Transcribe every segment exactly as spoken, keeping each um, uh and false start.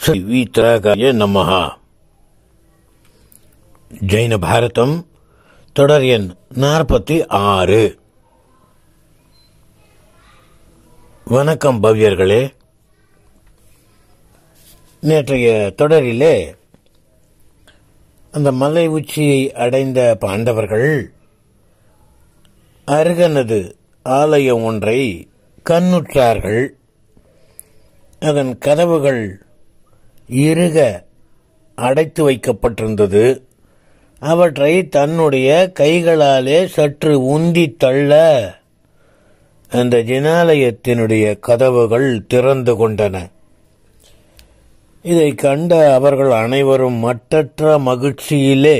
ஸ்ரீ நமஹ. ஜெயின பாரதம் தொடர் எண் நாற்பத்தி ஆறு. வணக்கம் பவ்யர்களே. நேற்றைய தொடரிலே அந்த மலை உச்சியை அடைந்த பாண்டவர்கள் அருகனது ஆலயம் ஒன்றை கண்ணுற்றார்கள். அதன் கதவுகள் இறுக அடைத்து வைக்கப்பட்டிருந்தது. அவற்றை தன்னுடைய கைகளாலே சற்று உந்தி தள்ள அந்த ஜினாலயத்தினுடைய கதவுகள் திறந்து கொண்டன. இதை கண்ட அவர்கள் அனைவரும் மட்டற்ற மகிழ்ச்சியிலே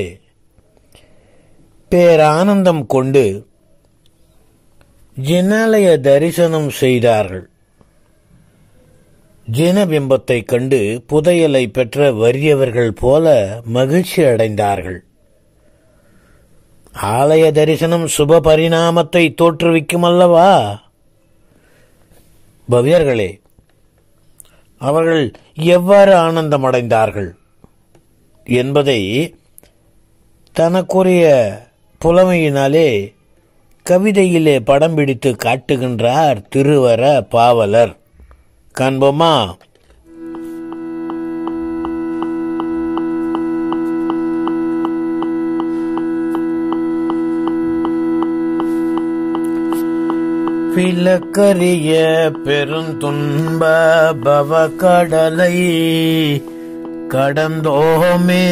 பேரானந்தம் கொண்டு ஜினாலய தரிசனம் செய்தார்கள். ஜினபிம்பத்தை கண்டு புதையலை பெற்ற வறியவர்கள் போல மகிழ்ச்சி அடைந்தார்கள். ஆலய தரிசனம் சுப பரிணாமத்தை தோற்றுவிக்கும் அல்லவா பவ்யர்களே? அவர்கள் எவ்வாறு ஆனந்தம் அடைந்தார்கள் என்பதை தனக்குரிய புலமையினாலே கவிதையிலே படம் பிடித்து காட்டுகின்றார் திருவர பாவலர். காண்போமா? விலக்கரிய பெருந்துன்ப பவ கடலை கடந்தோமே.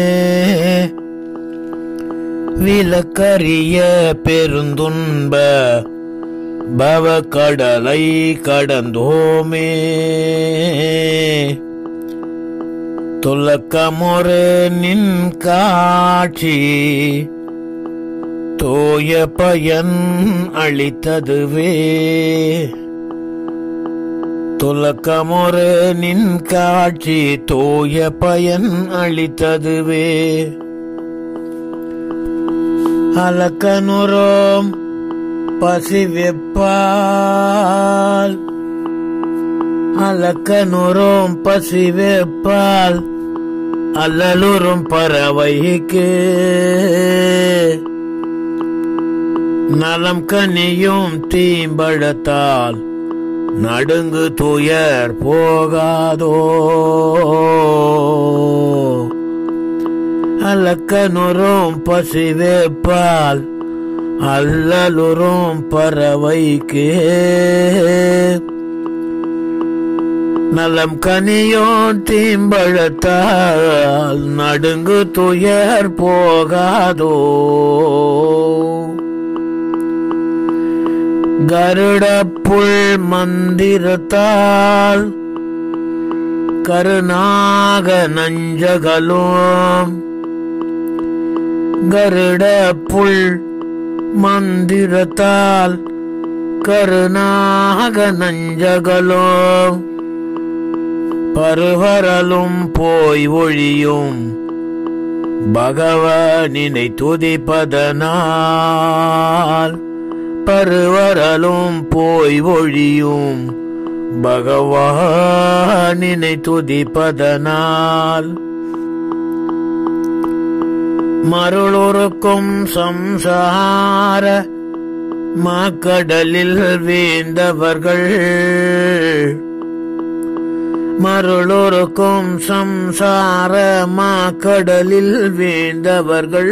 விலக்கரிய பெருந்துன்ப பவ கடலை கடந்தோமே. துலக்கமொரு நின் காட்சி தோய பயன் அளித்ததுவே. துலக்கமொரு நின் காட்சி தோய பயன் அளித்ததுவே. அலக்கனுரோம் பசிவெப்பால் அலக்கனுரோம் பசிவெப்பால் அல்லலுறும் பறவைக்கு நலம் கனியும் தீம்பழத்தால் நடுங்கு துயர் போகாதோ. அலக்கனுறும் பசிவெப்பால் அல்லலுறும் பறவைக்கு நலம் கனியோ தீம்பழத்தால் நடுங்கு துயர் போகாதோ. கருட புல் மந்திரத்தால் கருநாக நஞ்சகலும். கருட புல் மந்திரத்தால் கருநாக நஞ்சகலும். பருவரலும் போய் ஒழியும் பகவானினை துதிப்பதனால். பருவரலும் போய் ஒழியும் பகவானினை துதிப்பதனால். மருளுருக்கும் சம்சார மாக்கடலில் வீழ்ந்தவர்கள். மருளுருக்கும் சம்சார மாக்கடலில் வீழ்ந்தவர்கள்.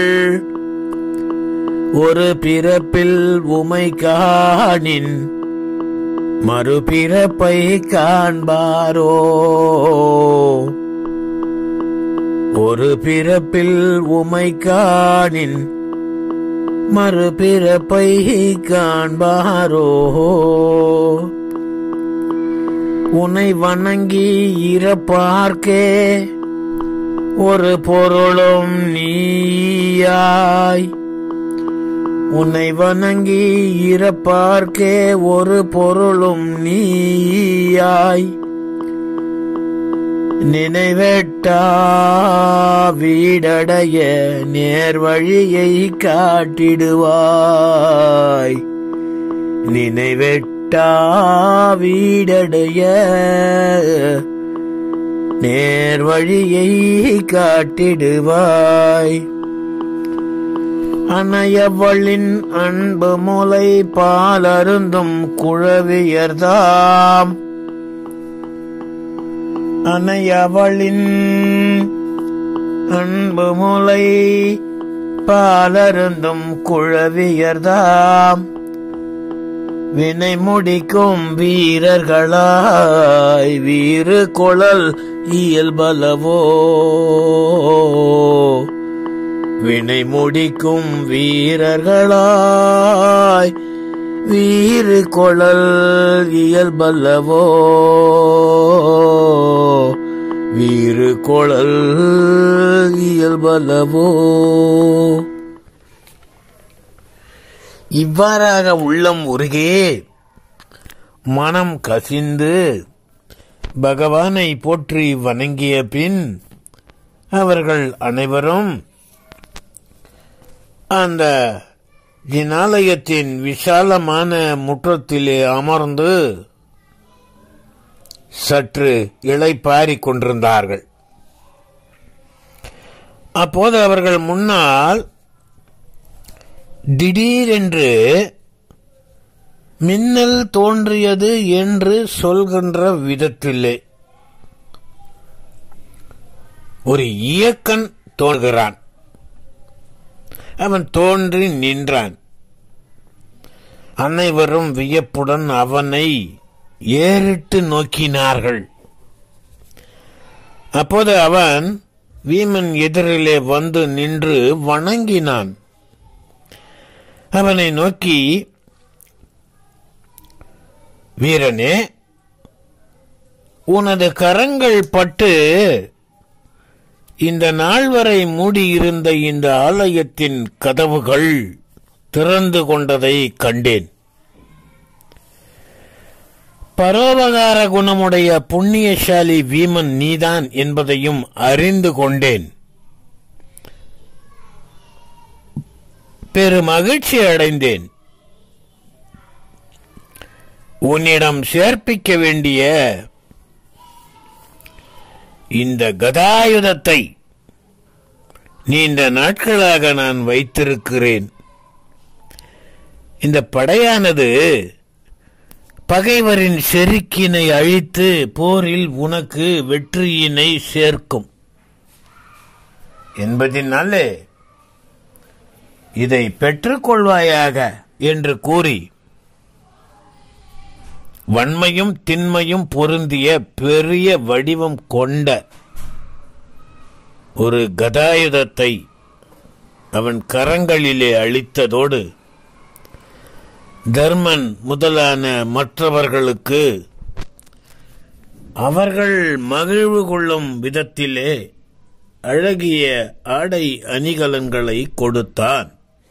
ஒரு பிறப்பில் உமை காணின் மறுபிறப்பை காண்பாரோ. ஒரு பிறப்பில் உமை காணின் மறுபிறப்பை காண்பாரோ. உன்னை வணங்கி இறப்பார்க்கே ஒரு பொருளும் நீயாய். உன்னை வணங்கி இறப்பார்க்கே ஒரு பொருளும் நீயாய். நினைவெட்டா வீடடைய நேர்வழியை காட்டிடுவாய். நினைவெட்டா வீடடைய நேர் வழியை காட்டிடுவாய். அனையவளின் அன்பு முலை பாலருந்தும் குழவியர்தாம். அனையவளின் அன்பு முலை பாலருந்தும் குழவியர்தாம். வினை முடிக்கும் வீரர்களாய் வீறு கொளல் இயல்பலவோ. வினை முடிக்கும் வீரர்களாய் வீறு கொளல் இயல்பல்லவோ. வீறு கொளல் இயல்பல்லவோ. இவ்வாறாக உள்ளம் உருகே மனம் கசிந்து பகவானை போற்றி வணங்கிய பின் அவர்கள் அனைவரும் அந்த ஜினாலயத்தின் விசாலமான முற்றத்திலே அமர்ந்து சற்று இளைப்பாறிக் கொண்டிருந்தார்கள். அப்போது அவர்கள் முன்னால் திடீரென்று மின்னல் தோன்றியது என்று சொல்கின்ற விதத்திலே ஒரு இயக்கன் தோன்றுகிறான். அவன் தோன்றி நின்றான். அனைவரும் வியப்புடன் அவனை ஏறிட்டு நோக்கினார்கள். அப்போது அவன் வீமன் எதிரிலே வந்து நின்று வணங்கினான். அவனை நோக்கி, வீரனே, உனது கரங்கள் பட்டு இந்த நாள் வரை மூடியிருந்த இந்த ஆலயத்தின் கதவுகள் திறந்து கொண்டதை கண்டேன். பரோபகார குணமுடைய புண்ணியசாலி வீமன் நீதான் என்பதையும் அறிந்து கொண்டேன். பெருமகிழ்ச்சி அடைந்தேன். உன்னிடம் சேர்ப்பிக்க வேண்டிய இந்த கதாயுதத்தை நீண்ட நாட்களாக நான் வைத்திருக்கிறேன். இந்த படையானது பகைவரின் செருக்கினை அழித்து போரில் உனக்கு வெற்றியினை சேர்க்கும் என்பதினாலே இதை பெற்றுக்கொள்வாயாக என்று கூறி வன்மையும் திண்மையும் பொருந்திய பெரிய வடிவம் கொண்ட ஒரு கதாயுதத்தை அவன் கரங்களிலே அளித்ததோடு தர்மன் முதலான மற்றவர்களுக்கு அவர்கள் மகிழ்வு கொள்ளும் விதத்திலே அழகிய ஆடை அணிகலன்களை கொடுத்தான்.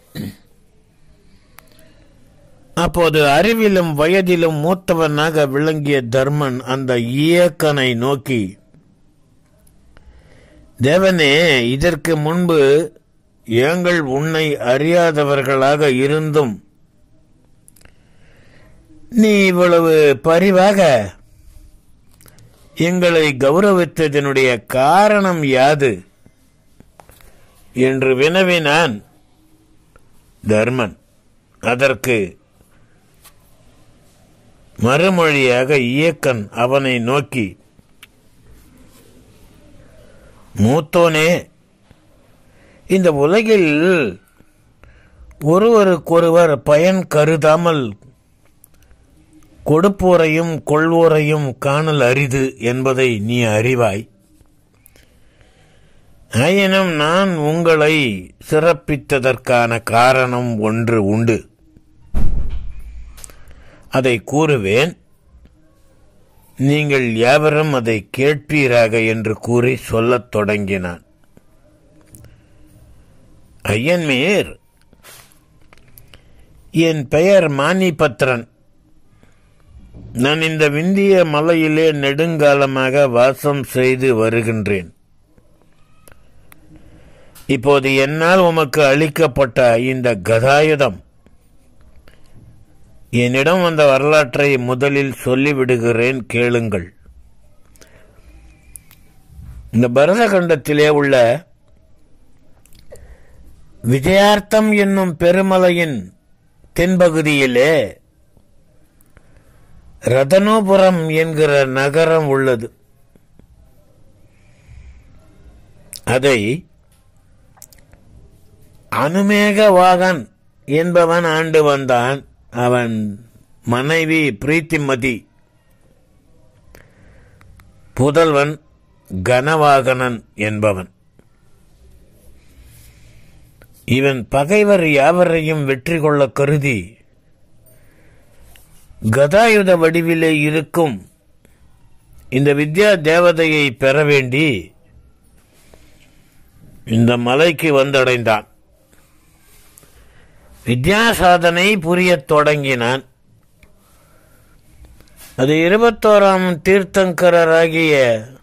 அப்போது அறிவிலும் வயதிலும் மூத்தவனாக விளங்கிய தர்மன் அந்த இயக்கனை நோக்கி, தேவனே, இதற்கு முன்பு எங்கள் உன்னை அறியாதவர்களாக இருந்தும் நீ இவ்வளவு பரிவாக எங்களை கௌரவித்ததனுடைய காரணம் யாது என்று வினவினான் தர்மன். அதற்கு மறுமொழியாக இயக்கன் அவனை நோக்கி, மூத்தோனே, இந்த உலகில் ஒருவருக்கொருவர் பயன் கருதாமல் கொடுப்போரையும் கொள்வோரையும் காணல் அரிது என்பதை நீ அறிவாய். ஆயினும் நான் உங்களை சிறப்பித்ததற்கான காரணம் ஒன்று உண்டு. அதை கூறுவேன், நீங்கள் யாவரும் அதை கேட்பீராக என்று கூறி சொல்லத் தொடங்கினான். ஐயன்மேர், என் பெயர் மானிபத்ரன். நான் இந்த விந்திய மலையிலே நெடுங்காலமாக வாசம் செய்து வருகின்றேன். இப்போது என்னால் உமக்கு அளிக்கப்பட்ட இந்த கதாயுதம், என்னிடம் அந்த வரலாற்றை முதலில் சொல்லிவிடுகிறேன், கேளுங்கள். இந்த பரத கண்டத்திலே உள்ள விஜயார்த்தம் என்னும் பெருமலையின் தென்பகுதியிலே ரதனோபுரம் என்கிற நகரம் உள்ளது. அதை அனுமேக வாகன் என்பவன் ஆண்டு வந்தான். அவன் மனைவி பிரீத்திமதி, புதல்வன் கனவாகனன் என்பவன். இவன் பகைவர் யாவரையும் வெற்றி கொள்ள கருதி கதாயுத வடிவிலே இருக்கும் இந்த வித்யா தேவதையை பெற வேண்டி இந்த மலைக்கு வந்தடைந்தான். வித்யா சாதனை புரியத் தொடங்கினான். அது இருபத்தோராம் தீர்த்தங்கராகிய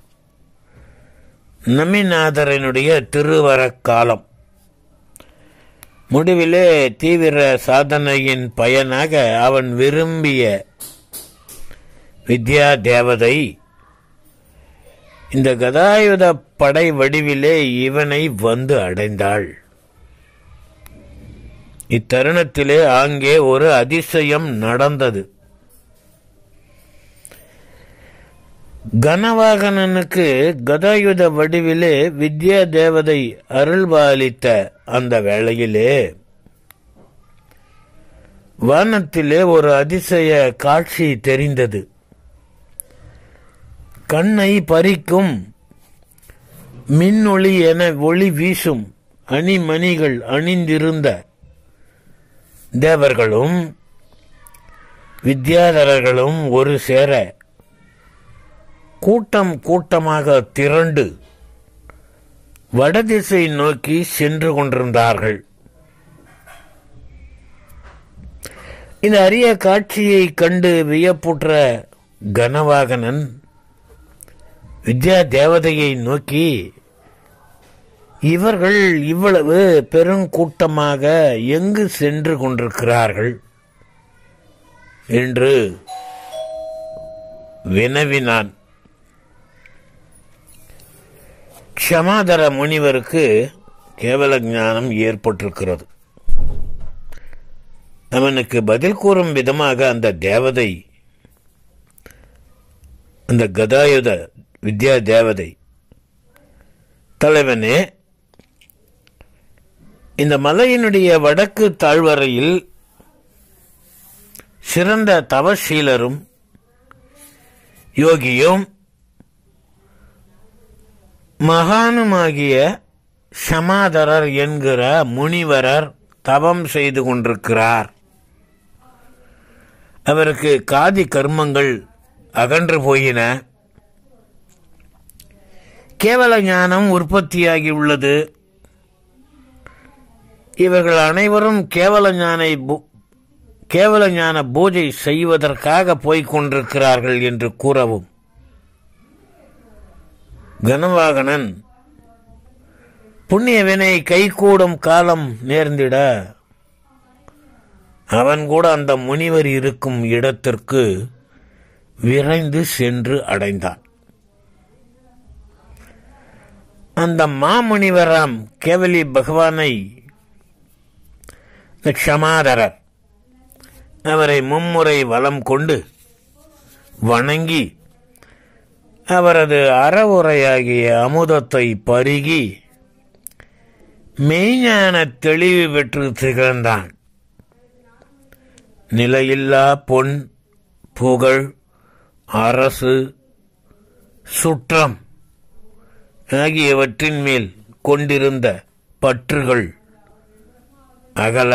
நமிநாதரனுடைய திருவரக் காலம். முடிவிலே தீவிர சாதனையின் பயனாக அவன் விரும்பிய வித்யா தேவதை இந்த கதாயுத படை வடிவிலே இவனை வந்து அடைந்தாள். இத்தருணத்திலே அங்கே ஒரு அதிசயம் நடந்தது. கனவாகனனுக்கு கதாயுத வடிவிலே வித்யா தேவதை அருள்பாலித்த அந்த வேளையிலே வானத்திலே ஒரு அதிசய காட்சி தெரிந்தது. கண்ணை பறிக்கும் மின்னொளி என ஒளி வீசும் அணிமணிகள் அணிந்திருந்த தேவர்களும் வித்யாதரர்களும் ஒரு சேர கூட்டம் கூட்டமாக திரண்டு வடதிசை நோக்கி சென்று கொண்டிருந்தார்கள். இந்த அரிய காட்சியை கண்டு வியப்புற்ற கனவாகனன் வித்யா தேவதையை நோக்கி, இவர்கள் இவ்வளவு பெருங்கூட்டமாக எங்கு சென்று கொண்டிருக்கிறார்கள் என்று வினவினான். க்ஷமாதர முனிவருக்கு கேவல ஞானம் ஏற்பட்டிருக்கிறது. அவனுக்கு பதில் கூறும் விதமாக அந்த தேவதை, அந்த கதாயுத வித்யா தேவதை, தலைவனே, இந்த மலையினுடைய வடக்கு தாழ்வரையில் சிறந்த தவசீலரும் யோகியும் மகானுமாகிய ஷமாதரர் என்கிற முனிவரர் தவம் செய்து கொண்டிருக்கிறார். அவருக்கு காதி கர்மங்கள் அகன்று போயின. கேவல ஞானம் உற்பத்தியாகி உள்ளது. இவர்கள் அனைவரும் கேவல ஞான கேவல ஞான பூஜை செய்வதற்காக போய்க் கொண்டிருக்கிறார்கள் என்று கூறவும் கனவாகனன் புண்ணிய வினை கைகூடும் காலம் நேர்ந்திட அவன் கூட அந்த முனிவர் இருக்கும் இடத்திற்கு விரைந்து சென்று அடைந்தான். அந்த மாமுனிவராம் கேவலி பகவானை க்ஷமாதரர் அவரை மும்முறை வலம் கொண்டு வணங்கி அவரது அறவுரையாகிய அமுதத்தை பருகி மெய்ஞான தெளிவு பெற்று திகழ்ந்தான். நிலையில்லா பொன், புகழ், அரசு, சுற்றம் ஆகியவற்றின் மேல் கொண்டிருந்த பற்றுகள் அகல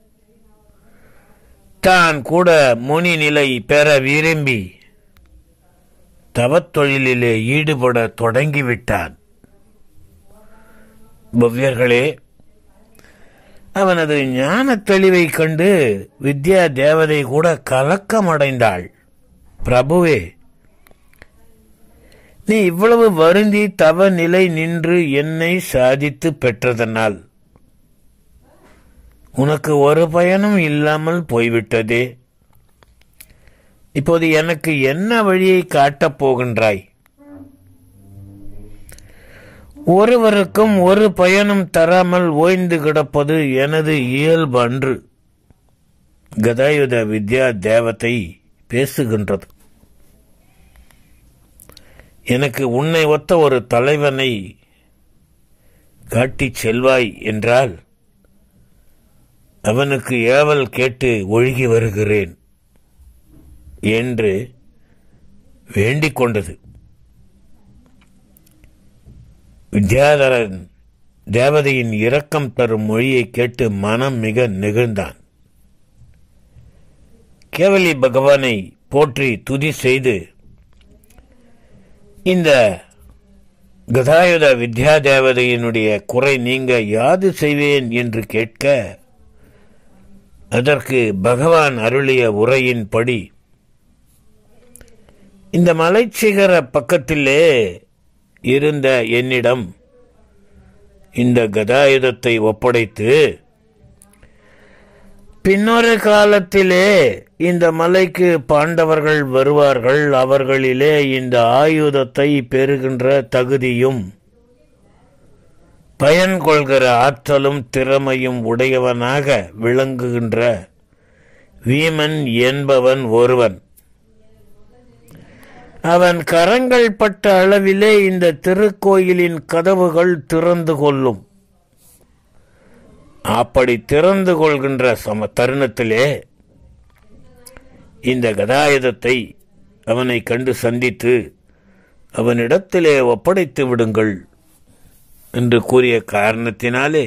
தான் கூட முனி நிலை பெற விரும்பி தவத்தொழிலிலே ஈடுபட தொடங்கிவிட்டான். பவ்யர்களே, அவனது ஞான தெளிவை கண்டு வித்யா தேவதை கூட கலக்கமடைந்தாள். பிரபுவே, நீ இவ்வளவு வருந்தி தவ நிலை நின்று என்னை சாதித்து பெற்றதனால் உனக்கு ஒரு பயனும் இல்லாமல் போய்விட்டதே. இப்போது எனக்கு என்ன வழியை காட்டப் போகின்றாய்? ஒருவருக்கும் ஒரு பயனும் தராமல் ஓய்ந்து கிடப்பது எனது இயல்பு அன்று. கதாயுத வித்யா தேவதை பேசுகின்றது. எனக்கு உன்னை ஒத்த ஒரு தலைவனை காட்டிச் செல்வாய் என்றால் அவனுக்கு ஏவல் கேட்டு ஒழுகி வருகிறேன் என்று வேண்டிக் கொண்டது. வித்யாதரன் தேவதையின் இரக்கம் தரும் மொழியை கேட்டு மனம் மிக நெகிழ்ந்தான். கேவலி பகவானை போற்றி துதி செய்து இந்த கதாயுத வித்யா தேவதையினுடைய குறை நீங்க யாது செய்வேன் என்று கேட்க, அதற்கு பகவான் அருளிய உரையின்படி இந்த மலைச்சிகர பக்கத்திலே இருந்த என்னிடம் இந்த கதாயுதத்தை ஒப்படைத்து, பின்னொரு காலத்திலே இந்த மலைக்கு பாண்டவர்கள் வருவார்கள், அவர்களிலே இந்த ஆயுதத்தை பெறுகின்ற தகுதியும் பயன் கொள்கிற ஆற்றலும் திறமையும் உடையவனாக விளங்குகின்ற வீமன் என்பவன் ஒருவன். அவன் கரங்கள் பட்ட அளவிலே இந்த திருக்கோயிலின் கதவுகள் திறந்து கொள்ளும். அப்படி திறந்து கொள்கின்ற சம தருணத்திலே இந்த கதாயுதத்தை அவனை கண்டு சந்தித்து அவனிடத்திலே ஒப்படைத்து விடுங்கள் என்று கூறிய காரணத்தினாலே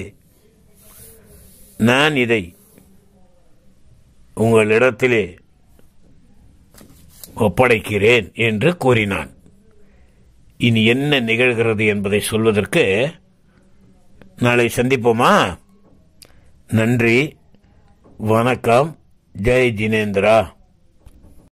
நான் இதை உங்களிடத்திலே ஒப்படைக்கிறேன் என்று கூறினான். இனி என்ன நிகழ்கிறது என்பதை சொல்வதற்கு நாளை சந்திப்போமா? நன்றி, வணக்கம், ஜெய் ஜினேந்திரா.